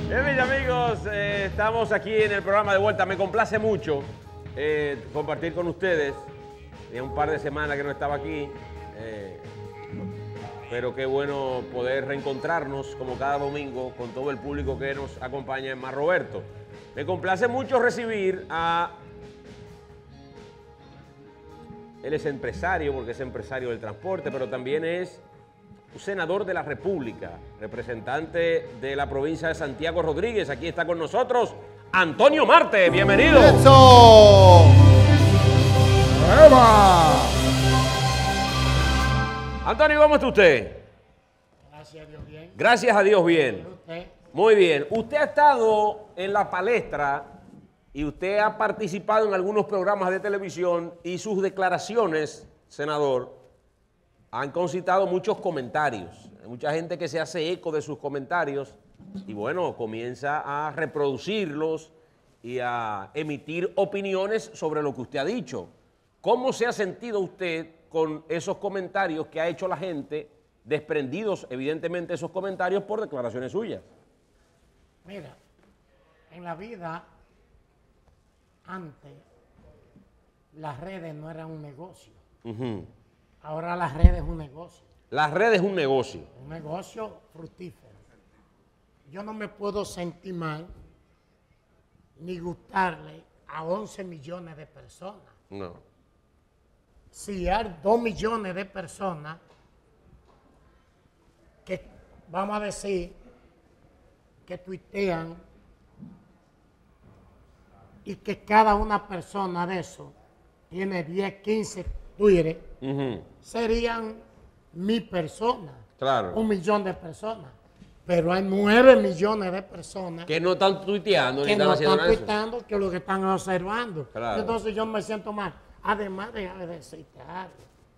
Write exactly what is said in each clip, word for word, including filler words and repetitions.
Bien, mis amigos, eh, estamos aquí en el programa de vuelta. Me complace mucho eh, compartir con ustedes. Tenía un par de semanas que no estaba aquí, eh, pero qué bueno poder reencontrarnos como cada domingo con todo el público que nos acompaña en Mar Roberto. Me complace mucho recibir a... Él es empresario, porque es empresario del transporte, pero también es un senador de la República, representante de la provincia de Santiago Rodríguez. Aquí está con nosotros Antonio Marte. Bienvenido. ¡Eso! ¡Eva! Antonio, ¿cómo está usted? Gracias a Dios bien. Gracias a Dios bien. ¿Usted? Muy bien. Usted ha estado en la palestra y usted ha participado en algunos programas de televisión y sus declaraciones, senador, han concitado muchos comentarios. Hay mucha gente que se hace eco de sus comentarios y bueno, comienza a reproducirlos y a emitir opiniones sobre lo que usted ha dicho. ¿Cómo se ha sentido usted con esos comentarios que ha hecho la gente, desprendidos evidentemente esos comentarios por declaraciones suyas? Mira, en la vida, antes, las redes no eran un negocio. Uh-huh. Ahora las redes es un negocio. Las redes es un negocio. Un negocio fructífero. Yo no me puedo sentir mal ni gustarle a once millones de personas. No. Si hay dos millones de personas que, vamos a decir, que tuitean y que cada una persona de eso tiene diez, quince Twitter, Uh-huh. serían mil personas, Claro. un millón de personas. Pero hay nueve millones de personas Que no están tuiteando ni que están no haciendo están nada de eso. tuiteando, que lo que están observando. Claro. Entonces yo me siento mal. Además, déjame decirte algo.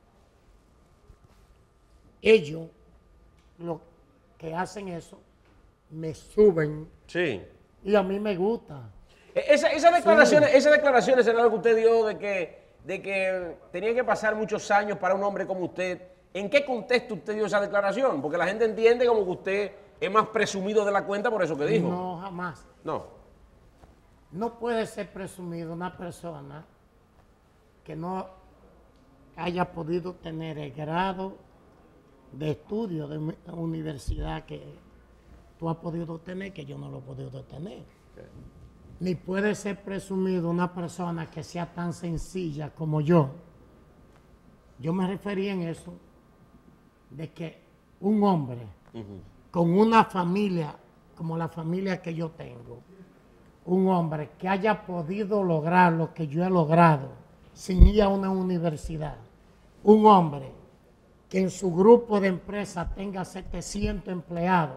Ellos, lo que hacen eso, me suben Sí. y a mí me gusta. E- Esa, esas declaraciones, esas declaraciones, senador, que usted dio de que, de que tenía que pasar muchos años para un hombre como usted, ¿en qué contexto usted dio esa declaración? Porque la gente entiende como que usted es más presumido de la cuenta por eso que dijo. No, jamás. No. No puede ser presumido una persona que no haya podido tener el grado de estudio de mi- universidad que tú has podido tener, que yo no lo he podido tener. Okay. Ni puede ser presumido una persona que sea tan sencilla como yo. Yo me refería en eso, de que un hombre Uh-huh. con una familia como la familia que yo tengo, un hombre que haya podido lograr lo que yo he logrado sin ir a una universidad, un hombre que en su grupo de empresas tenga setecientos empleados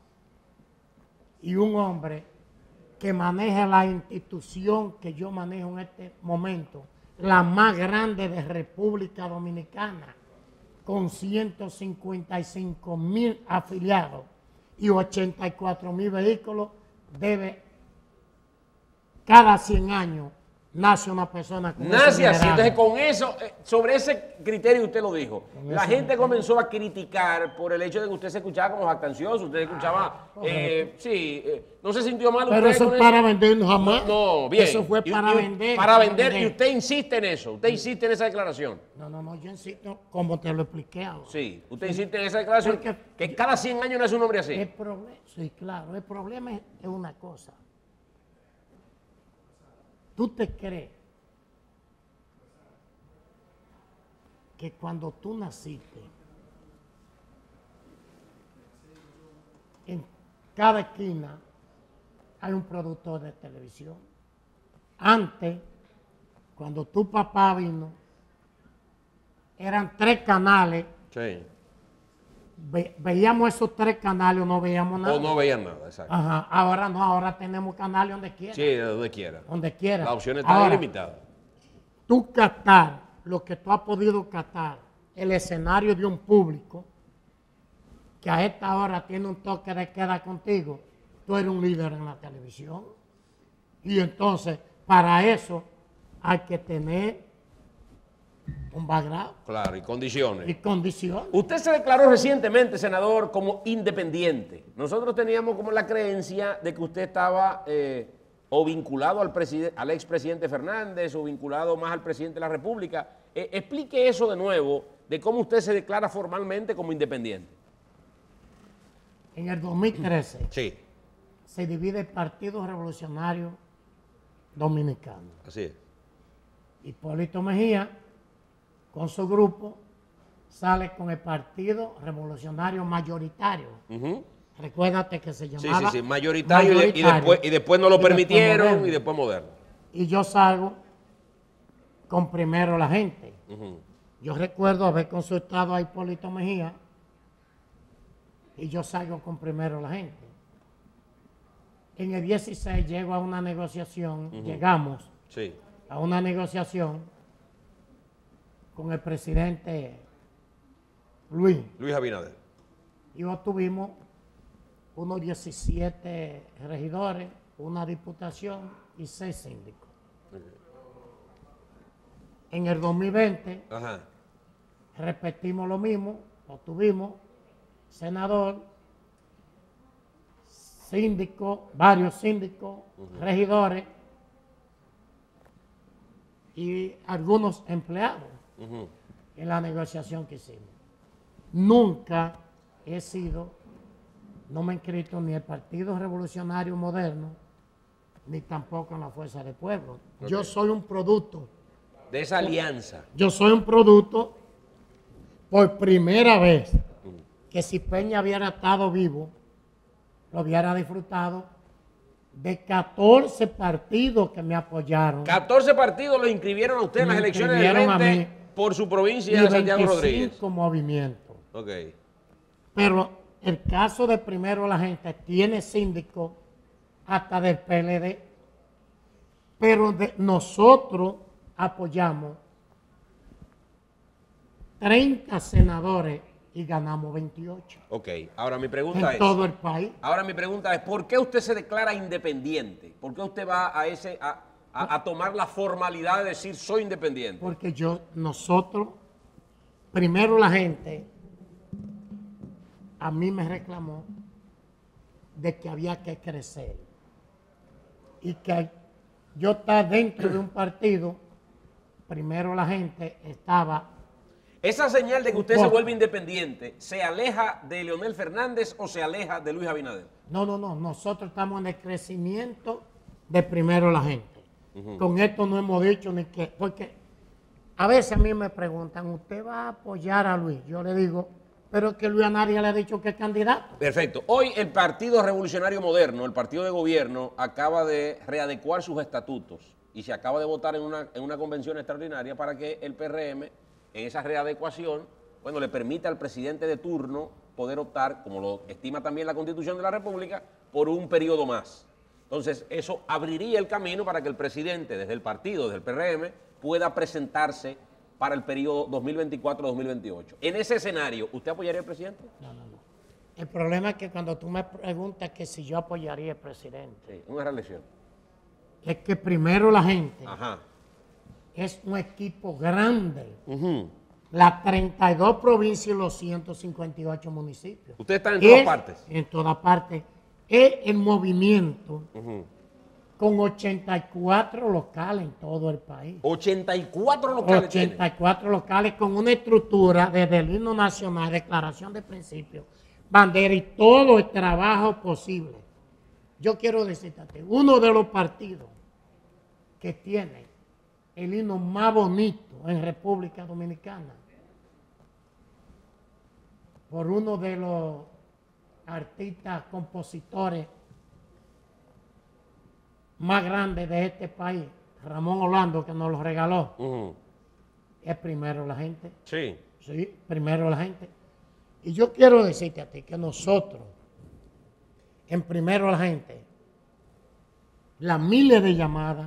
y un hombre que maneje la institución que yo manejo en este momento, la más grande de República Dominicana, con ciento cincuenta y cinco mil afiliados y ochenta y cuatro mil vehículos, debe cada cien años nace una persona con ese Nace así. liderazgo. Entonces, con eso, eh, sobre ese criterio usted lo dijo. Con La ese gente criterio. comenzó a criticar por el hecho de que usted se escuchaba como jactancioso, usted escuchaba, eh, sí, eh, no se sintió mal Pero usted eso con es para vender, no jamás. No, bien. Eso fue Y- para y- vender. Para vender, y usted insiste en eso, usted insiste en esa declaración. No, no, no, yo insisto, como te lo expliqué ahora. Sí, usted insiste en esa declaración, Porque- que cada cien años no es un hombre así. El problema, sí, claro, el problema es, es una cosa. ¿Tú te crees que cuando tú naciste, en cada esquina hay un productor de televisión? Antes, cuando tu papá vino, eran tres canales. Sí. Ve- veíamos esos tres canales o no veíamos nada. O no veían nada, exacto. Ajá, ahora no, ahora tenemos canales donde quiera. Sí, de donde quiera. Donde quiera. La opción está Ahora, ilimitada. tú captar lo que tú has podido captar, el escenario de un público que a esta hora tiene un toque de queda contigo, tú eres un líder en la televisión. Y entonces, para eso hay que tener un background Claro, y condiciones. y condiciones. Usted se declaró recientemente, senador, como independiente. Nosotros teníamos como la creencia de que usted estaba eh, o vinculado al, al expresidente Fernández o vinculado más al presidente de la República. Eh, explique eso de nuevo, de cómo usted se declara formalmente como independiente. En el dos mil trece Sí. se divide el Partido Revolucionario Dominicano. Así es. Hipólito Mejía, con su grupo, sale con el Partido Revolucionario Mayoritario. Uh-huh. Recuérdate que se Sí, llamaba sí, sí, mayoritario, mayoritario. Y, de, y, después, y después no lo Y después permitieron moderno. y después moderno. Y yo salgo con Primero la Gente. Uh-huh. Yo recuerdo haber consultado a Hipólito Mejía y yo salgo con Primero la Gente. En el dieciséis llego a una negociación, Uh-huh. llegamos Sí. a una negociación con el presidente Luis Luis Abinader. y obtuvimos unos diecisiete regidores, una diputación y seis síndicos. Okay. En el dos mil veinte Ajá. repetimos lo mismo, obtuvimos senador, síndico, varios síndicos, uh-huh. regidores y algunos empleados uh-huh. en la negociación que hicimos. Nunca he sido, no me he inscrito ni el Partido Revolucionario Moderno, ni tampoco en la Fuerza del Pueblo. Okay. Yo soy un producto. De esa alianza. Yo soy un producto, por primera vez, uh-huh. que si Peña hubiera estado vivo, lo hubiera disfrutado, de catorce partidos que me apoyaron. catorce partidos lo inscribieron a usted en las elecciones del veinte por su provincia de Santiago Rodríguez. Movimientos. Ok. Pero el caso de Primero la Gente tiene síndico hasta del P L D, pero de, nosotros apoyamos treinta senadores y ganamos veintiocho. Ok, ahora mi pregunta en es... En todo el país. Ahora mi pregunta es, ¿por qué usted se declara independiente? ¿Por qué usted va a, ese, a, a, a tomar la formalidad de decir soy independiente? Porque yo, nosotros, Primero la Gente, a mí me reclamó de que había que crecer. Y que yo estaba dentro de un partido, Primero la Gente estaba... Esa señal de que usted se vuelve independiente, ¿se aleja de Leonel Fernández o se aleja de Luis Abinader? No, no, no. Nosotros estamos en el crecimiento de Primero la Gente. Uh-huh. Con esto no hemos dicho ni que... Porque a veces a mí me preguntan, ¿usted va a apoyar a Luis? Yo le digo, pero que Luis a nadie le ha dicho que es candidato. Perfecto. Hoy el Partido Revolucionario Moderno, el partido de gobierno, acaba de readecuar sus estatutos y se acaba de votar en una, en una convención extraordinaria para que el P R M... en esa readecuación, bueno, le permite al presidente de turno poder optar, como lo estima también la Constitución de la República, por un periodo más. Entonces, eso abriría el camino para que el presidente, desde el partido, desde el P R M, pueda presentarse para el periodo dos mil veinticuatro a dos mil veintiocho. En ese escenario, ¿usted apoyaría al presidente? No, no, no. El problema es que cuando tú me preguntas que si yo apoyaría al presidente... Sí, una reelección. Es que Primero la Gente... Ajá. Es un equipo grande. Uh-huh. Las treinta y dos provincias y los ciento cincuenta y ocho municipios. Usted está en todas es, partes. En todas partes. Es el movimiento uh-huh. con ochenta y cuatro locales en todo el país. ochenta y cuatro locales. ochenta y cuatro tiene. Locales con una estructura desde el himno nacional, declaración de principios, bandera y todo el trabajo posible. Yo quiero decirte, uno de los partidos que tiene el himno más bonito en República Dominicana, por uno de los artistas, compositores más grandes de este país, Ramón Orlando, que nos lo regaló, uh-huh. es Primero la Gente. Sí. Sí, Primero la Gente. Y yo quiero decirte a ti que nosotros, en Primero la Gente, las miles de llamadas,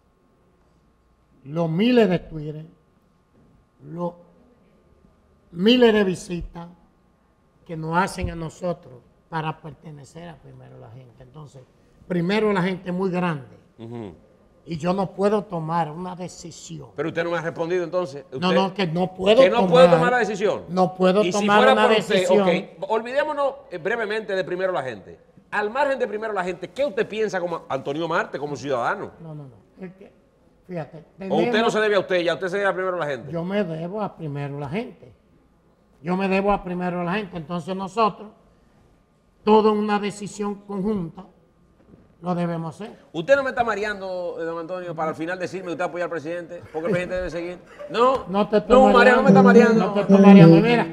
los miles de Twitter, los miles de visitas que nos hacen a nosotros para pertenecer a Primero la Gente. Entonces, Primero la Gente es muy grande. Uh-huh. Y yo no puedo tomar una decisión. Pero usted no me ha respondido entonces. Usted, No, no, que no puedo que no tomar. puedo tomar la decisión. No puedo y tomar si fuera una por usted, decisión. okay, olvidémonos eh, brevemente de Primero la Gente. Al margen de Primero la Gente, ¿qué usted piensa como Antonio Marte, como ciudadano? No, no, no. Es que, fíjate. ¿O tenemos- usted no se debe a usted, ya usted se debe a Primero la Gente? Yo me debo a primero la gente. Yo me debo a primero la gente. Entonces nosotros, toda una decisión conjunta, lo debemos hacer. ¿Usted no me está mareando, eh, don Antonio, para al final decirme que usted apoya al presidente? Porque el presidente debe seguir. No, No te estoy no, mareando. María, no me está mareando. No te estoy mareando. Mira,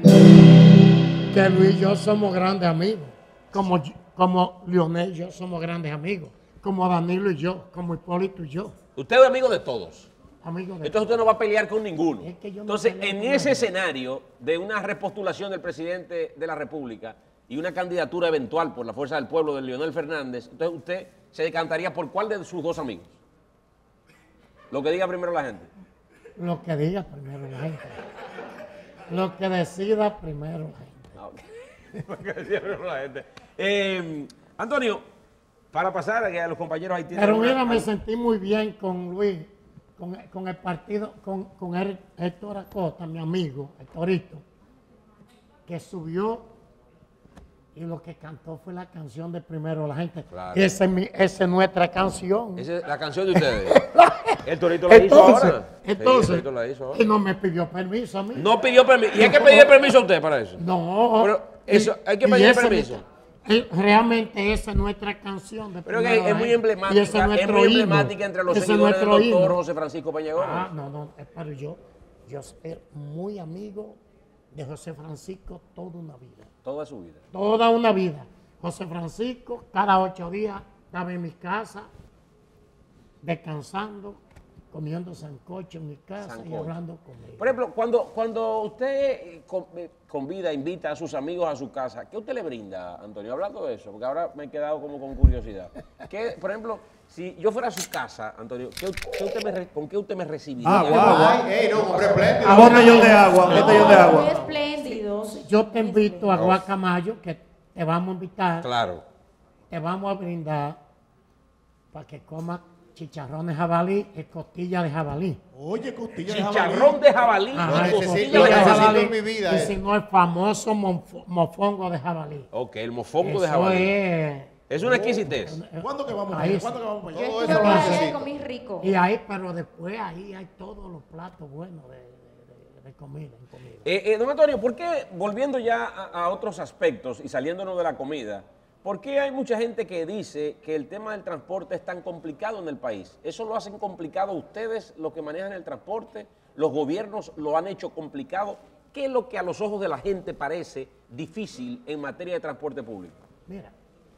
que Luis y yo somos grandes amigos. Como, como Leonel y yo somos grandes amigos. Como Danilo y yo, como Hipólito y yo. Usted es amigo de todos. Amigos de Entonces usted no va a pelear con ninguno. Es que yo no Entonces, peleo en con ese nadie. escenario de una repostulación del presidente de la República y una candidatura eventual por la fuerza del pueblo de Leonel Fernández, entonces usted se decantaría por cuál de sus dos amigos. Lo que diga primero la gente. Lo que diga primero la gente. Lo que decida primero la gente. Ah, ok. Lo que decía primero la gente. Eh, Antonio, para pasar a que a los compañeros ahí tienen Pero una- mira, me sentí muy bien con Luis, con, con el partido, con, con el- Héctor Acosta, mi amigo, Héctorito, que subió y lo que cantó fue la canción de Primero la Gente. Claro. Esa es, mi- esa es nuestra canción. Esa es la canción de ustedes. El Torito la hizo Entonces, ahora. Sí, entonces, el Torito la hizo ahora. y no me pidió permiso a mí. No pidió permiso. ¿Y hay que pedir permiso a usted para eso? No. Pero eso, hay que y pedir ese permiso. es- eh, realmente esa es nuestra canción de Pero que Primero es la muy Gente. emblemática, Y ese es nuestro muy himno. emblemática entre los Ese es seguidores del nuestro doctor himno. José Francisco Peña Gómez. Ah, no, no, eh, pero yo, yo soy muy amigo de José Francisco toda una vida. Toda su vida. Toda una vida. José Francisco, cada ocho días, estaba en mi casa, descansando, comiendo sancocho en mi casa y Sancocho. hablando conmigo. Por ejemplo, cuando, cuando usted eh, con- eh, convida, invita a sus amigos a su casa, ¿qué usted le brinda, Antonio? Hablando de eso, porque ahora me he quedado como con curiosidad. ¿Qué, por ejemplo, si yo fuera a su casa, Antonio, ¿qué, qué usted me re- ¿con qué usted me recibiría? Agua, agua. Ay, ey, no, hombre, espléndido. Un botellón de agua, un botellón de Muy agua. espléndidos. Yo te invito a Guacamayo, que te vamos a invitar, Claro. te vamos a brindar para que comas chicharrones jabalí y costillas de jabalí. Oye, costilla de Chicharrón jabalí. de jabalí. Ajá, Lo y necesito, costillas lo de necesito jabalí, en mi vida, Y eh. si no, el famoso monfo- mofongo de jabalí. Ok, el mofongo de Eso jabalí. es. Es una exquisitez. ¿Cuándo que vamos Ahí allá? sí. ¿Cuándo que vamos para Yo allá? Todo estuve eso por lo allá y necesito. comí rico. Y ahí, pero después ahí hay todos los platos buenos de, de- de- de comida, en comida. Eh, eh, don Antonio, ¿por qué, volviendo ya a, a otros aspectos y saliéndonos de la comida, por qué hay mucha gente que dice que el tema del transporte es tan complicado en el país? ¿Eso lo hacen complicado ustedes, los que manejan el transporte? ¿Los gobiernos lo han hecho complicado? ¿Qué es lo que a los ojos de la gente parece difícil en materia de transporte público? Mira,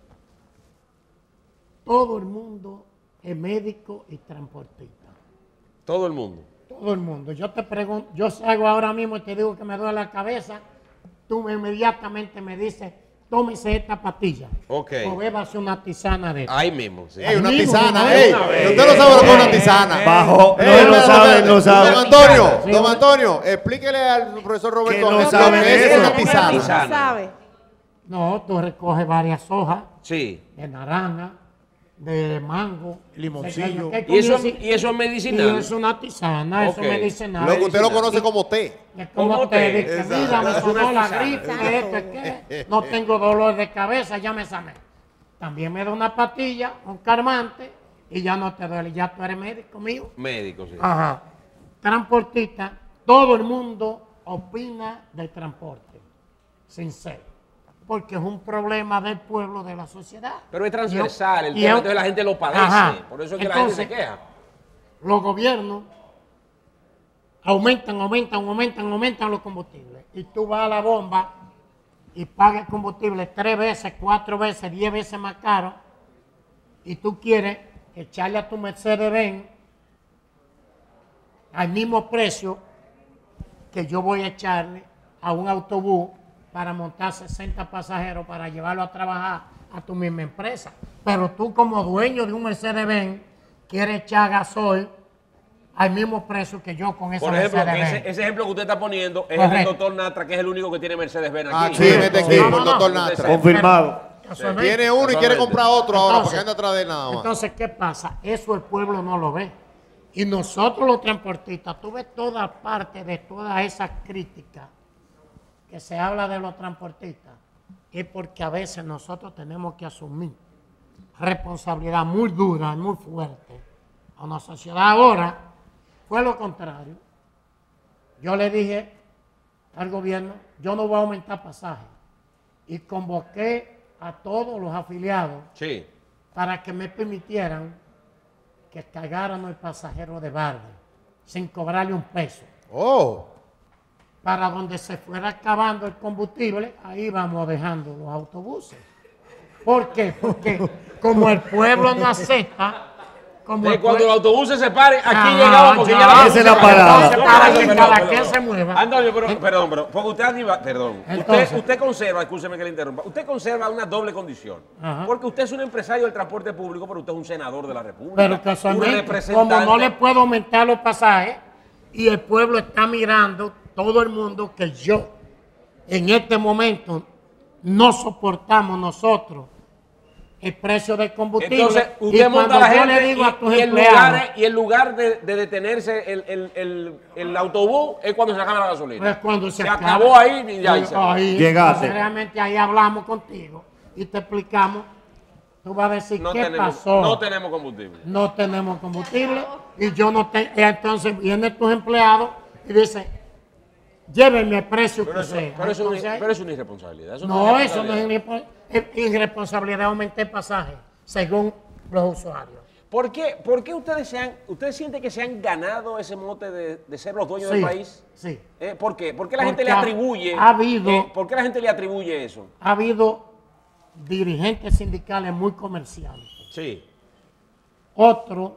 todo el mundo es médico y transportista. Todo el mundo. Todo el mundo. Yo te pregunto, yo salgo ahora mismo y te digo que me duele la cabeza, tú me- inmediatamente me dices, tómese esta pastilla. Ok. O bébase una tisana de esta. Ahí mismo, sí. Ey, una Amigo, tisana, no, ey. una vez. Usted no sabe lo que es una tisana. Bajo, Ey, no lo espérate, saben, espérate. no saben. Don Antonio, Sí. don Antonio, explíquele al profesor Roberto Que no Ángel saben lo que es eso. una Una tisana. tisana. No sabe. No, tú recoges varias hojas Sí. de naranja, de mango, Limoncillo. de- ¿Y eso, ¿qué y eso es Y medicinal? es una tisana, eso Ok. es medicinal. Lo que usted lo conoce como té. Es como ¿Cómo te te- dije, Exacto. mira, me Es sonó una la tisana. gripe, que esto, es que no tengo dolor de cabeza, ya me sané. También me da una pastilla, un calmante, y ya no te duele, ya tú eres médico mío. Médico, sí. Ajá. Transportista, todo el mundo opina del transporte, sin ser, porque es un problema del pueblo, de la sociedad. Pero es transversal el Y tema, es- entonces la gente lo padece. Ajá. Por eso es que la gente se Entonces, queja. Los gobiernos aumentan, aumentan, aumentan, aumentan los combustibles. Y tú vas a la bomba y pagas el combustible tres veces, cuatro veces, diez veces más caro. Y tú quieres echarle a tu Mercedes-Benz al mismo precio que yo voy a echarle a un autobús para montar sesenta pasajeros para llevarlo a trabajar a tu misma empresa. Pero tú como dueño de un Mercedes-Benz quieres echar gasoil al mismo precio que yo con esa Por ejemplo, Mercedes-Benz. ese, ese ejemplo que usted está poniendo es el del Correcto. doctor Natra, que es el único que tiene Mercedes-Benz aquí. Ah, sí, en este No, equipo, no, el doctor no. Natra. Confirmado. Eso es Tiene uno y Eso quiere es comprar otro ahora Entonces- porque anda atrás de él nada más. Entonces, ¿qué pasa? Eso el pueblo no lo ve. Y nosotros los transportistas, tú ves toda parte de toda esa crítica que se habla de los transportistas, es porque a veces nosotros tenemos que asumir responsabilidad muy dura y muy fuerte a una sociedad. Ahora fue lo contrario. Yo le dije al gobierno, yo no voy a aumentar pasajes. Y convoqué a todos los afiliados Sí. para que me permitieran que cargaran el pasajero de barde sin cobrarle un peso. Oh, Para donde se fuera acabando el combustible, ahí vamos dejando los autobuses. ¿Por qué? Porque como el pueblo no acepta, como De el cuando los pueblo- autobuses se paren, aquí Ah, llegamos porque ya. ya la Esa es la se parada. paró. Entonces, para que Perdón, cada perdón, quien perdón. se mueva. Antonio, pero, perdón, pero, porque usted, arriba- perdón, Entonces- usted, usted conserva, escúcheme que le interrumpa, usted conserva una doble condición. Ajá. Porque usted es un empresario del transporte público, pero usted es un senador de la República. Pero un casualmente, representante. como no le puedo aumentar los pasajes y el pueblo está mirando, todo el mundo, que yo en este momento no soportamos nosotros el precio del combustible. Entonces, y usted monta cuando a la yo gente le digo y, a tus y en empleados, lugar, y en lugar de, de detenerse el, el, el, el autobús es cuando se acaba la gasolina. pues cuando se, se acaba- acabó ahí y ya. ahí se acabó. ahí, Llegaste. entonces, realmente ahí hablamos contigo y te explicamos. Tú vas a decir No qué tenemos, pasó. no tenemos combustible. No tenemos combustible y yo no tengo. Entonces vienen tus empleados y dicen, llévenme el precio Pero que eso, sea. pero eso, Entonces, es- pero eso es una irresponsabilidad. Eso no, es eso no es irresponsabilidad. irrespo- es irresponsabilidad aumentar el pasaje, según los usuarios. ¿Por qué, por qué ustedes, se han, ustedes sienten que se han ganado ese mote de, de ser los dueños Sí, del país? sí. ¿Eh? ¿Por qué? ¿Por qué la Porque gente le ha- atribuye? ha habido- eh, ¿Por qué la gente le atribuye eso? Ha habido dirigentes sindicales muy comerciantes. Sí. Otros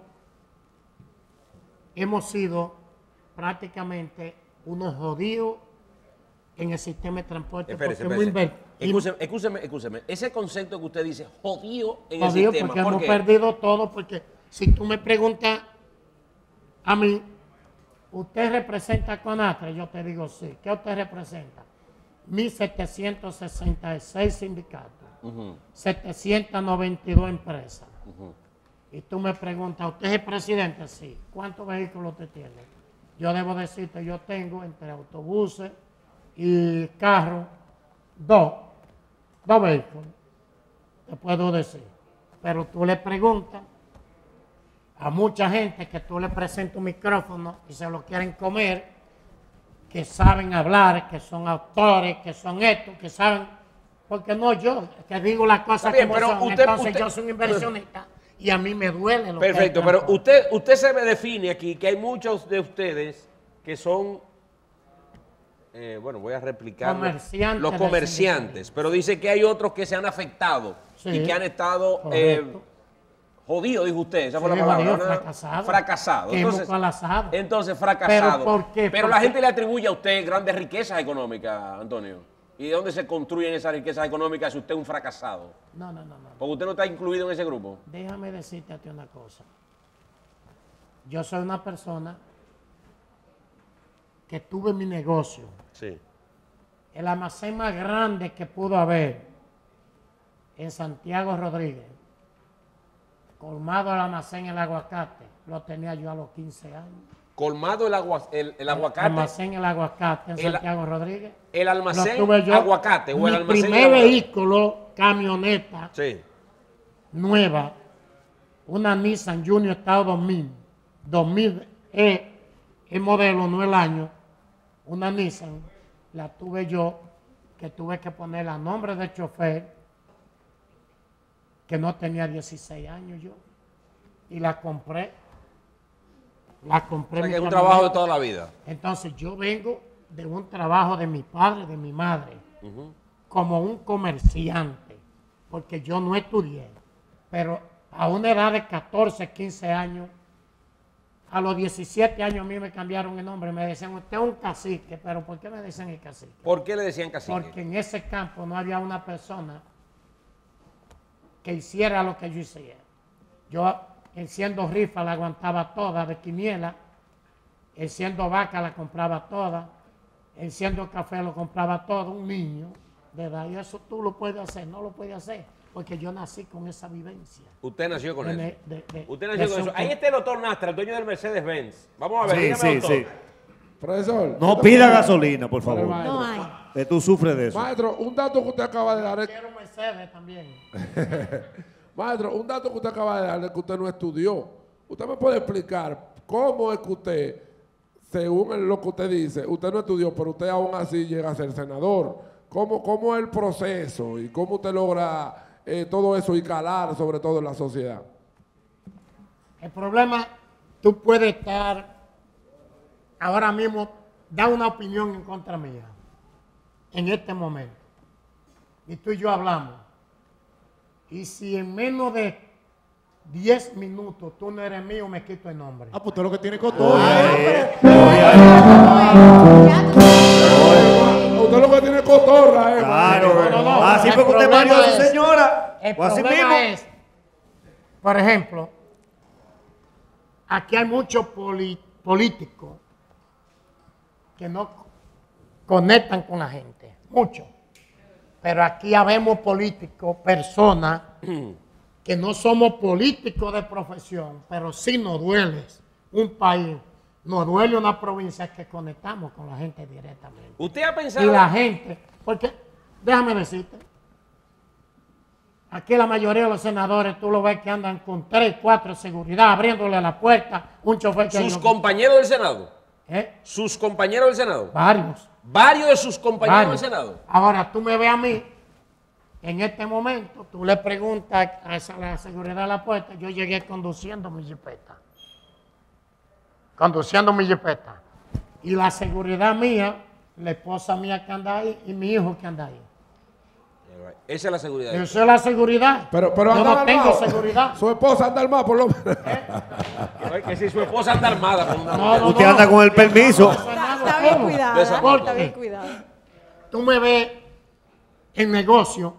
hemos sido prácticamente unos jodidos en el sistema de transporte. Espérese, porque hemos espérese. inver- Escúcheme, escúcheme, escúcheme. Ese concepto que usted dice, jodido en jodido el sistema. porque ¿Por hemos qué? perdido todo. Porque si tú me preguntas a mí, ¿usted representa a CONATRE? Yo te digo sí. ¿Qué usted representa? mil setecientos sesenta y seis sindicatos, setecientas noventa y dos empresas. Y tú me preguntas, ¿usted es el presidente? Sí. ¿Cuántos vehículos usted tiene? Yo debo decirte, yo tengo entre autobuses y carros, dos, dos vehículos, te puedo decir. Pero tú le preguntas a mucha gente que tú le presentas un micrófono y se lo quieren comer, que saben hablar, que son autores, que son estos, que saben, porque no yo, que digo las cosas Está bien, como pero son. usted- Entonces usted- yo soy un inversionista y a mí me duele lo que Perfecto, hay pero transporte. usted, usted se me define aquí que hay muchos de ustedes que son, eh, bueno, voy a replicar Comerciantes los del comerciantes, sindicalismo. pero dice que hay otros que se han afectado Sí, y que han estado eh, correcto. jodidos, dijo usted, esa fue Sí, la palabra. jodido, ¿no? fracasado. Fracasado. Que hemos Entonces, colapsado. entonces, fracasado. ¿Pero por qué? Pero la Porque- gente le atribuye a usted grandes riquezas económicas, Antonio. ¿Y de dónde se construyen esas riquezas económicas si usted es un fracasado? No, no, no, no. Porque usted no está incluido en ese grupo. Déjame decirte a ti una cosa. Yo soy una persona que tuve mi negocio. Sí. El almacén más grande que pudo haber en Santiago Rodríguez, colmado el almacén El Aguacate, lo tenía yo a los quince años. Colmado el, agua, el, el aguacate. Almacén El Aguacate en El- Santiago Rodríguez. El Lo almacén tuve yo. aguacate o el Mi almacén primer aguacate. vehículo, camioneta Sí. nueva, una Nissan Junior Estado dos mil. dos mil es el modelo, no el año. Una Nissan, la tuve yo, que tuve que poner a nombre del chofer, que no tenía dieciséis años yo. Y la compré. La compré. O sea, mi que es un camioneta. trabajo de toda la vida. Entonces yo vengo de un trabajo de mi padre, de mi madre, como un comerciante, porque yo no estudié, pero a una edad de catorce, quince años, a los diecisiete años a mí me cambiaron el nombre, me decían, usted es un cacique, pero ¿por qué me decían el cacique? ¿Por qué le decían cacique? Porque en ese campo no había una persona que hiciera lo que yo hiciera. Yo, enciendo rifa, la aguantaba toda de quiniela, enciendo vaca, la compraba toda, enciendo café, lo compraba todo, un niño de edad. Y eso tú lo puedes hacer, no lo puedes hacer. porque yo nací con esa vivencia. Usted nació con De- eso. de- de- Usted de nació con su- eso. Ahí está el doctor Nastra, el dueño del Mercedes-Benz. Vamos a ver, Sí, dígame, sí, doctor. sí. Profesor. No yo pida tengo- gasolina, por Para el favor. maestro. No hay. Que tú sufres de eso. Maestro, un dato que usted acaba de dar es Quiero Mercedes también. Maestro, un dato que usted acaba de darle que usted no estudió. ¿Usted me puede explicar cómo es que usted, según lo que usted dice, usted no estudió, pero usted aún así llega a ser senador? ¿Cómo, cómo es el proceso y cómo usted logra eh, todo eso y calar sobre todo en la sociedad? El problema, tú puedes estar ahora mismo, da una opinión en contra mía, en este momento. Y tú y yo hablamos. Y si en menos de diez minutos tú no eres mío, me quito el nombre. Ah, pues usted lo que tiene cotorra. Ya tú sabes. Usted lo que tiene es cotorra, ¿eh? Claro. maestro? No, no, no. Así El porque usted problema marido a su es- señora. El O así problema mismo. es, por ejemplo, aquí hay muchos poli- políticos que no conectan con la gente, muchos. Pero aquí habemos políticos, personas que no somos políticos de profesión, pero sí nos duele un país, nos duele una provincia que conectamos con la gente directamente. ¿Usted ha Y pensado? la gente, porque déjame decirte, aquí la mayoría de los senadores tú lo ves que andan con tres, cuatro seguridad, abriéndole la puerta, un chofer que... Sus compañeros del Senado. ¿Eh? Sus compañeros del Senado. Varios. Varios de sus compañeros varios. del Senado. Ahora tú me ves a mí, en este momento, tú le preguntas a esa- la seguridad de la puerta, yo llegué conduciendo mi jipeta. Conduciendo mi jipeta. Y la seguridad mía, la esposa mía que anda ahí y mi hijo que anda ahí. Esa es la seguridad. Eso es la seguridad. Pero, pero yo anda no tengo armado. seguridad. Su esposa anda armada, por lo menos. Que- Que si su esposa anda armada con una No, no, Usted no. anda con el permiso. Está, está bien cuidada. De esa forma. Está bien cuidada. Tú me ves en negocio,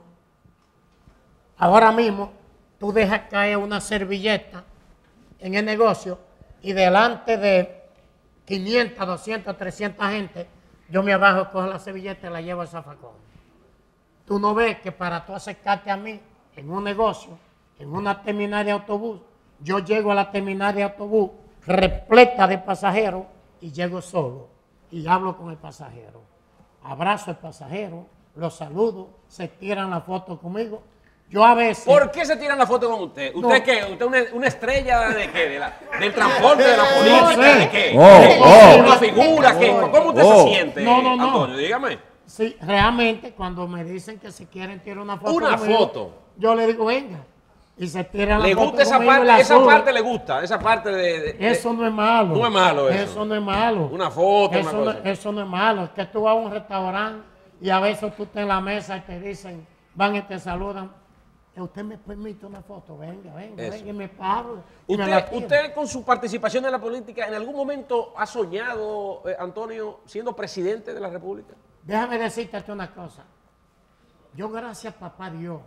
ahora mismo, tú dejas caer una servilleta en el negocio y delante de quinientas, doscientas, trescientas gente, yo me abajo, cojo la servilleta y la llevo al zafacón. Tú no ves que para tú acercarte a mí en un negocio, en una terminal de autobús, yo llego a la terminal de autobús repleta de pasajeros y llego solo y hablo con el pasajero. Abrazo al pasajero, lo saludo, se tiran la foto conmigo. Yo a veces... ¿Por qué se tiran la foto con usted? ¿Usted No. qué? ¿Usted una, una estrella de qué? ¿De la, ¿Del transporte de la política? sé. ¿De qué? Oh, ¿De oh. ¿Una figura? ¿Qué? ¿Cómo usted Oh. se siente, No, no, no. Antonio? Dígame. Sí, realmente cuando me dicen que si quieren tirar una foto Una conmigo, foto. yo le digo, venga. Y se tiran la ¿Le foto gusta esa conmigo y parte? la Esa suben. parte le gusta, esa parte de... de- de- Eso no es malo. No es malo eso. Eso no es malo. Una foto, eso, una no, cosa. eso no es malo. Es que tú vas a un restaurante y a veces tú estás en la mesa y te dicen, van y te saludan. ¿Usted me permite una foto? Venga, venga, Eso. venga, y me paro. y me la Usted, tiro. usted con su participación en la política, ¿en algún momento ha soñado, eh, Antonio, siendo presidente de la República? Déjame decirte una cosa. Yo, gracias a papá Dios,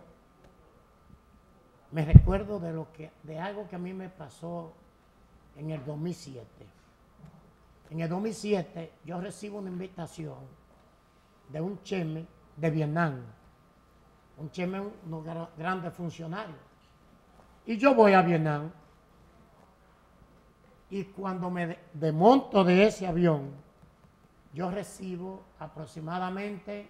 me recuerdo de, lo que, de algo que a mí me pasó en el dos mil siete. En el dos mil siete yo recibo una invitación de un cheme de Vietnam, un cheme, unos gra- grandes funcionarios. Y yo voy a Vietnam y cuando me de- desmonto de ese avión, yo recibo aproximadamente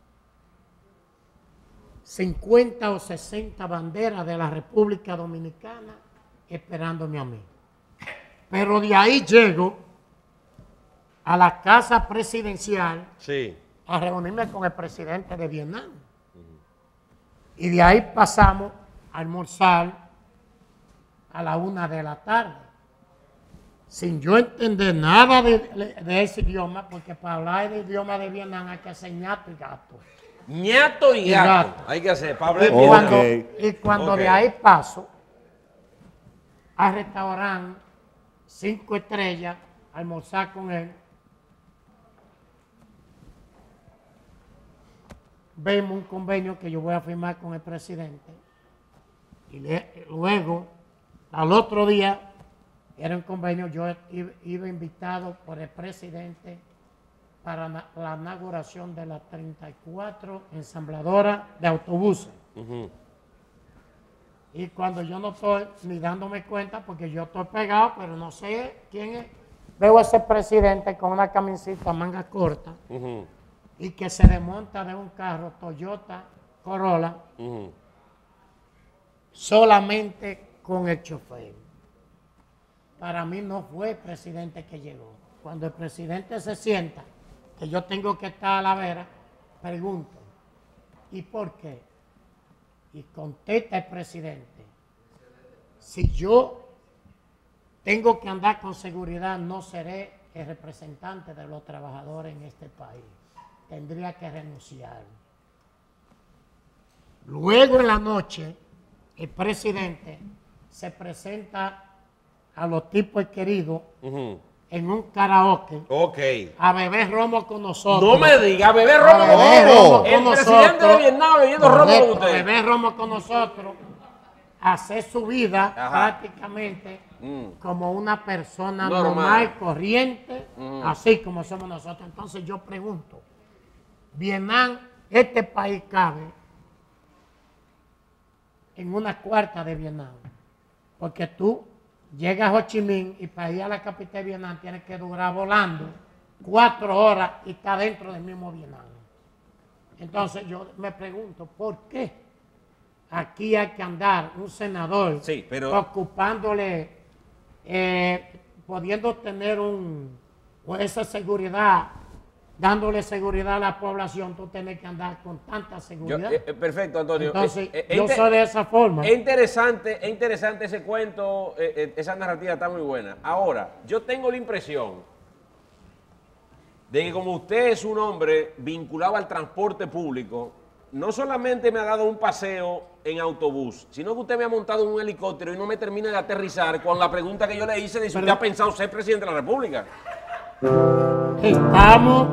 cincuenta o sesenta banderas de la República Dominicana esperándome a mí. Pero de ahí llego a la casa presidencial Sí. a reunirme con el presidente de Vietnam. Y de ahí pasamos a almorzar a la una de la tarde, sin yo entender nada de, de ese idioma, porque para hablar el idioma de Vietnam hay que hacer ñato y gato. Ñato y Y gato. gato. Hay que hacer. Pablo Y Ok. cuando, y cuando Ok. de ahí paso al restaurante cinco estrellas, a almorzar con él, vemos un convenio que yo voy a firmar con el presidente y le- luego al otro día era un convenio, yo iba, iba invitado por el presidente para na- la inauguración de la treinta y cuatro ensambladora de autobuses. Y cuando yo no estoy ni dándome cuenta, porque yo estoy pegado, pero no sé quién es, veo a ese presidente con una camiseta manga corta Ujú, y que se desmonta de un carro Toyota Corolla ujú. solamente con el chofer. Para mí no fue el presidente que llegó. Cuando el presidente se sienta, que yo tengo que estar a la vera, pregunto, ¿y por qué? Y contesta el presidente, si yo tengo que andar con seguridad, no seré el representante de los trabajadores en este país. Tendría que renunciar. Luego en la noche, el presidente se presenta a los tipos queridos Ujú. en un karaoke Ok. a beber romo con nosotros. No me diga, bebé A romo con beber nosotros. romo con El nosotros. presidente de Vietnam bebiendo romo con Correcto, usted. beber romo con nosotros, hacer su vida Ajá. prácticamente Mm. como una persona Normal. normal, corriente, Mm. así como somos nosotros. Entonces yo pregunto, Vietnam, este país cabe en una cuarta de Vietnam, porque tú llegas a Ho Chi Minh y para ir a la capital de Vietnam tienes que durar volando cuatro horas y está dentro del mismo Vietnam. Entonces yo me pregunto, ¿por qué aquí hay que andar un senador Sí, pero- ocupándole, eh, pudiendo tener un, o esa seguridad, dándole seguridad a la población, tú tienes que andar con tanta Yo- seguridad? eh, eh, perfecto, Antonio. Entonces, Eh, eh, yo inte- soy de esa forma. Es interesante, es interesante ese cuento, eh, eh, esa narrativa está muy buena. Ahora, yo tengo la impresión de que como usted es un hombre vinculado al transporte público, no solamente me ha dado un paseo en autobús, sino que usted me ha montado en un helicóptero y no me termina de aterrizar con la pregunta que yo le hice de si usted ha pensado ser presidente de la República. Estamos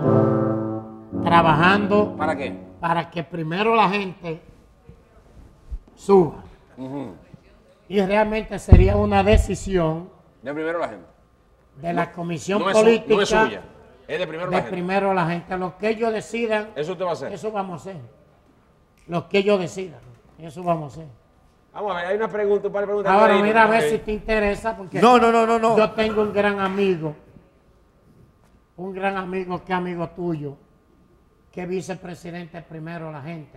trabajando ¿Para qué? para que primero la gente suba. Y realmente sería una decisión De primero la gente. de la comisión No es, su- política. no es suya, es de primero la de gente. primero la gente. Lo que ellos decidan, Eso usted va a hacer. eso vamos a hacer. Lo que ellos decidan, eso vamos a hacer. Vamos a ver, hay una pregunta, un par de preguntas. Ahora Ahí, mira a ver ok. si te interesa, porque No, no, no, no, no. yo tengo un gran amigo, un gran amigo que es amigo tuyo, que es vicepresidente primero la gente.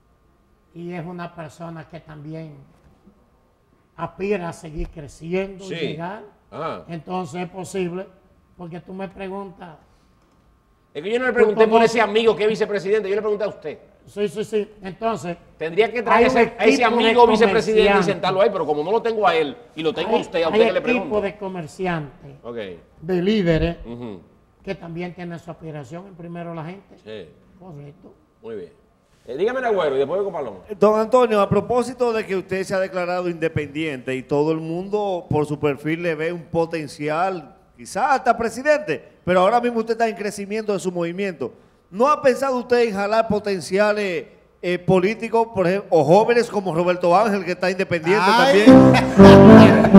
Y es una persona que también aspira a seguir creciendo Sí. y llegar. Ajá. Entonces es posible, porque tú me preguntas, Es que yo no le pregunté por conoces- ese amigo que es vicepresidente, yo le pregunté a usted. sí, sí, sí, entonces Tendría que Hay traer un ese- a ese equipo de amigo vicepresidente y comerciantes. sentarlo ahí, pero como no lo tengo a él y lo tengo a hay, usted, a hay usted que le equipo pregunto. de comerciantes, Ok. de líderes, Ujú. que también tienen su aspiración en primero la gente. Sí, Correcto. muy bien. Eh, dígame el agüero y después voy con Paloma. Don Antonio, a propósito de que usted se ha declarado independiente y todo el mundo por su perfil le ve un potencial, quizás hasta presidente, pero ahora mismo usted está en crecimiento de su movimiento. ¿No ha pensado usted en jalar potenciales eh, políticos, por ejemplo, o jóvenes como Roberto Ángel, que está independiente Ay. también?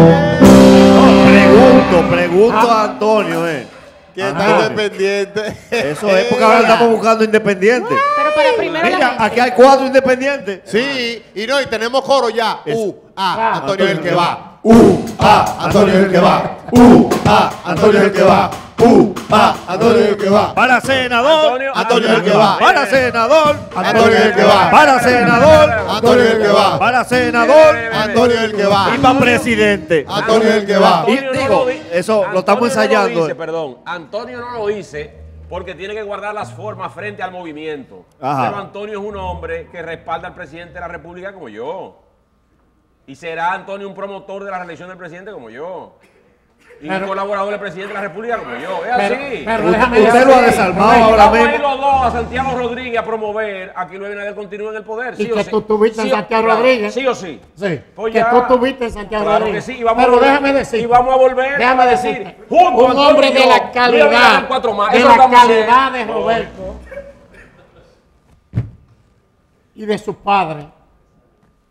No, pregunto, pregunto a Antonio, eh. ¿Quién está Antonio. independiente? Eso es porque ahora estamos buscando independientes. Pero para primero la Mira, gente. aquí hay cuatro independientes. Sí, y no, y tenemos coro ya. Es- U, A, Ah, Antonio es el que Antonio. va. U, A, Antonio es el que va. U, A, Antonio es el que va. U, A, Antonio es el que va. Para senador, Antonio es el que va. Para senador, Antonio es el que va. Para senador, Antonio es el que va. para senador Antonio es el que va. y para presidente. Antonio es el que va. Y Antonio no digo, lo di- eso lo Antonio estamos no ensayando. lo hice, perdón. Antonio no lo hice porque tiene que guardar las formas frente al movimiento. Ajá. Pero Antonio es un hombre que respalda al presidente de la República como yo. Y será Antonio un promotor de la reelección del presidente como yo. Y Pero- un colaborador del presidente de la República como yo. Es Pero, así. pero Usted- déjame usted decir, lo ha desarmado Roberto, ahora Vamos a ir mismo. los dos a Santiago Rodríguez a promover a que Luis Abinader continúe en el poder. Y ¿Sí o que sí? tú estuviste en Sí o- Santiago claro, Rodríguez. Sí o sí. Sí, Pues que ya. tú estuviste en Santiago Claro Rodríguez. que sí, y vamos Pero a volver- déjame decir. y vamos a volver déjame a decir. decir, junto, un Antonio hombre y de yo, la Luis Abinader calidad, cuatro más, de eso la lo vamos a hacer. calidad de No. Roberto y de su padre,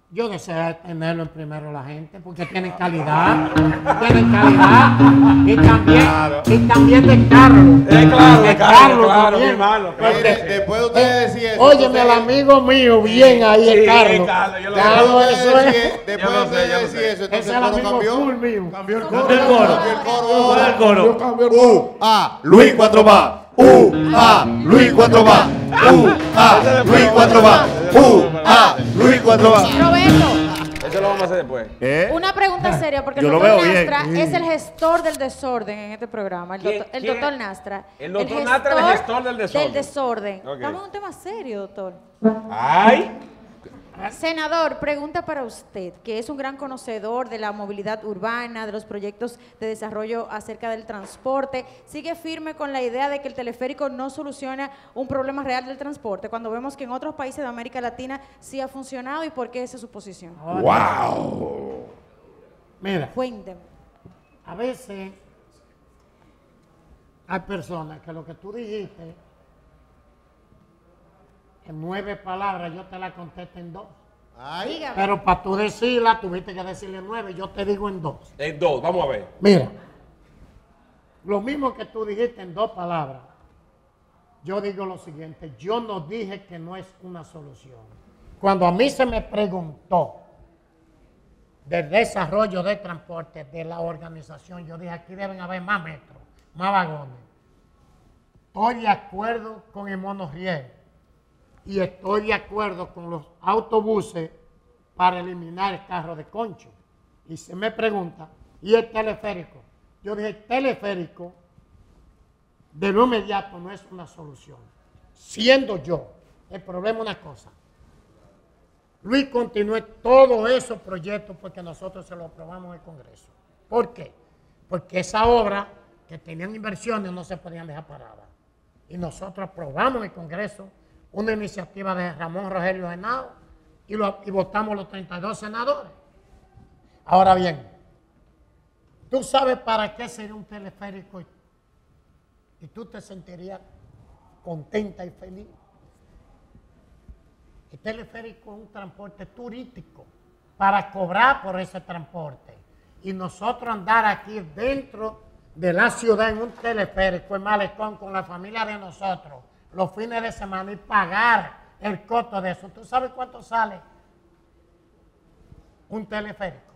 Yo deseo tenerlo en primero la gente porque tienen calidad, tienen calidad y también, y también de Carlos. Eh, claro, de claro, claro, también. mi hermano. Porque- Mire, después de ustedes decir eso. Óyeme, el entonces- amigo mío, bien ahí, Sí, el Carlos. Carlos, yo lo Claro, Después de eso ustedes es. decir- después Yo de lo sé, ustedes yo lo decir sé. eso, Ese entonces es el el coro amigo cambió. full mío. Cambió el Cambió coro. el coro. Cambió el coro ¿Cuál es el ahora. coro? Yo cambio el U, A, Luis cuatro más. U, A, Luis cuatro más. U, A, Luis cuatro más. U, A, Luis cuatro más. Roberto, Eso lo vamos a hacer después. ¿Eh? una pregunta seria, porque el Yo lo doctor veo bien. Nastra es el gestor del desorden en este programa. El ¿Quién- doctor, el quién doctor es? Nastra. El doctor Nastra es el gestor del desorden. Del desorden. Ok. Estamos en un tema serio, doctor. Ay. Senador, pregunta para usted, que es un gran conocedor de la movilidad urbana, de los proyectos de desarrollo acerca del transporte. ¿Sigue firme con la idea de que el teleférico no soluciona un problema real del transporte, cuando vemos que en otros países de América Latina sí ha funcionado, y por qué esa es su posición? ¡Wow! Mira, Cuénteme. a veces hay personas que lo que tú dijiste en nueve palabras yo te la contesto en dos. Ay, Dígame. Pero para tú decirla tuviste que decirle nueve, yo te digo en dos. En dos, vamos a ver. Mira, lo mismo que tú dijiste en dos palabras, yo digo lo siguiente, yo no dije que no es una solución. Cuando a mí se me preguntó del desarrollo de transporte de la organización, yo dije aquí deben haber más metros, más vagones. Estoy de acuerdo con el monorriel y estoy de acuerdo con los autobuses para eliminar el carro de concho. Y se me pregunta, ¿y el teleférico? Yo dije, el teleférico de lo inmediato no es una solución. Siendo yo, el problema es una cosa. Luis continúe todos esos proyectos porque nosotros se los aprobamos en el Congreso. ¿Por qué? Porque esa obra que tenían inversiones no se podían dejar paradas. Y nosotros aprobamos en el Congreso una iniciativa de Ramón Rogelio Henao y, lo, y votamos los treinta y dos senadores. Ahora bien, tú sabes para qué sería un teleférico y, y tú te sentirías contenta y feliz. El teleférico es un transporte turístico para cobrar por ese transporte. Y nosotros andar aquí dentro de la ciudad en un teleférico en Malecón con la familia de nosotros los fines de semana y pagar el costo de eso. ¿Tú sabes cuánto sale un teleférico?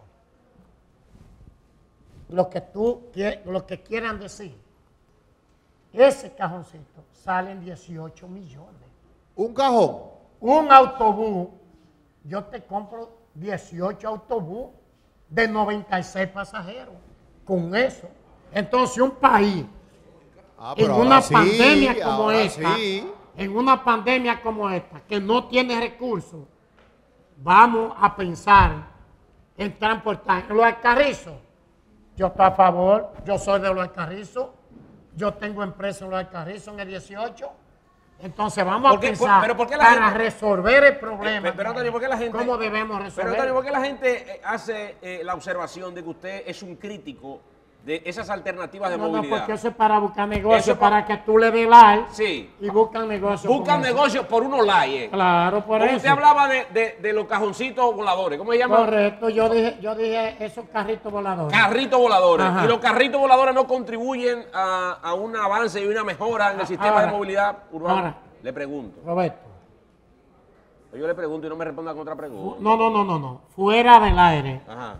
Lo que tú lo que quieran decir. Ese cajoncito sale en dieciocho millones. un cajón. Un autobús, yo te compro dieciocho autobús de noventa y seis pasajeros. Con eso. Entonces, un país Ah, en pero una ahora sí, pandemia como ahora esta, sí. en una pandemia como esta, que no tiene recursos, vamos a pensar en transportar en los alcarrizos. Yo estoy a favor, yo soy de los alcarrizos, yo tengo empresa en los alcarrizos en el dieciocho. Entonces vamos ¿Por a qué? pensar Pero ¿por qué la para gente- resolver el problema. Pero, Antonio, ¿por qué la gente... ¿Cómo debemos resolver? Pero, Antonio, ¿por qué la gente eh, hace eh, la observación de que usted es un crítico de esas alternativas de No, no, movilidad? porque eso es para buscar negocios, Eso pa- para que tú le des like Sí. y buscan negocios. Buscan con eso. negocios por unos likes. Claro, por Como eso. usted hablaba de, de- de los cajoncitos voladores, ¿cómo se llama? Correcto, yo dije, yo dije esos carritos voladores. Carritos voladores. Ajá. Y los carritos voladores no contribuyen a, a un avance y una mejora en el sistema Ahora, de movilidad urbana. ahora. Le pregunto. Roberto, Yo le pregunto y no me responda con otra pregunta. no, no, no, no, no. Fuera del aire, Ajá.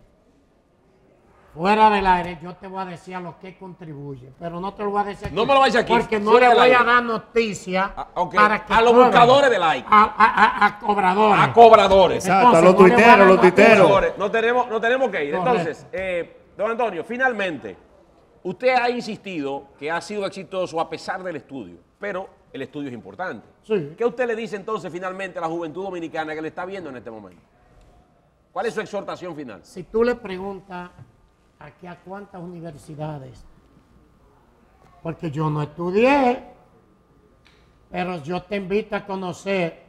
fuera del aire, yo te voy a decir a lo que contribuye, pero no te lo voy a decir aquí. No me lo vayas aquí, Porque no fuera le del voy aire. a dar noticia Ah, ok. para que A los cobren. buscadores de like. A, a- a- a cobradores. A cobradores. Exacto, a los Entonces, no le voy a tuiteros, dar los noticia. tuiteros. Cobradores. No tenemos, no tenemos que ir. Correcto. Entonces, eh, don Antonio, finalmente, usted ha insistido que ha sido exitoso a pesar del estudio, pero el estudio es importante. Sí. ¿Qué usted le dice entonces finalmente a la juventud dominicana que le está viendo en este momento? ¿Cuál es su exhortación final? Si tú le preguntas aquí a cuántas universidades, porque yo no estudié, pero yo te invito a conocer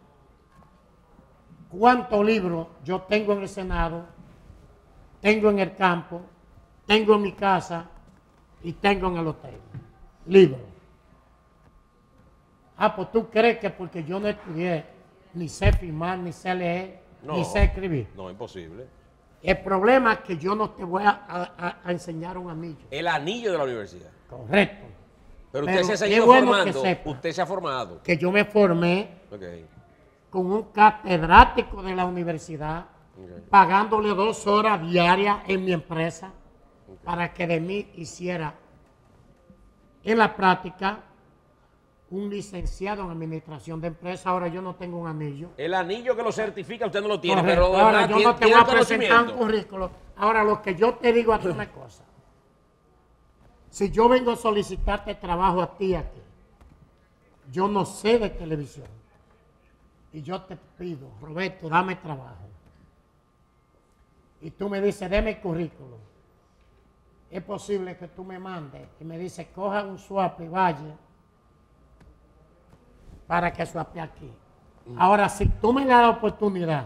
cuántos libros yo tengo en el Senado, tengo en el campo, tengo en mi casa y tengo en el hotel. Libros. Ah, pues tú crees que porque yo no estudié, ni sé firmar, ni sé leer, No, ni sé escribir. No, imposible. El problema es que yo no te voy a, a- a enseñar un anillo. El anillo de la universidad. Correcto. Pero, Pero usted se ha qué seguido bueno que formando. sepa. Usted se ha formado. Que yo me formé Ok. con un catedrático de la universidad, Ok. pagándole dos horas diarias en mi empresa para que de mí hiciera en la práctica un licenciado en administración de empresas. Ahora yo no tengo un anillo. El anillo que lo certifica usted no lo tiene, Correcto. pero Ahora ¿verdad? yo tiene, no te tiene voy a el presentar un conocimiento. currículo. Ahora lo que yo te digo a ti una cosa. Si yo vengo a solicitarte trabajo a ti aquí, yo no sé de televisión. Y yo te pido, Roberto, dame trabajo. Y tú me dices, deme el currículo. Es posible que tú me mandes y me dices, coja un swap y vaya para que swape aquí. Ahora, si tú me das la oportunidad,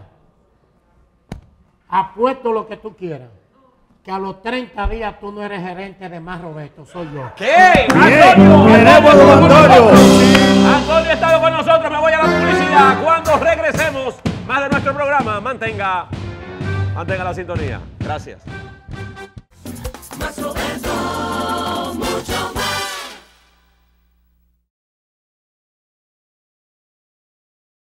apuesto lo que tú quieras, que a los treinta días tú no eres gerente de Más Roberto, soy yo. ¿Qué? Bien, Antonio, queremos a don Antonio. Antonio ha estado con nosotros, me voy a la publicidad. Cuando regresemos, más de nuestro programa, mantenga, mantenga la sintonía. Gracias. Más Roberto, mucho más.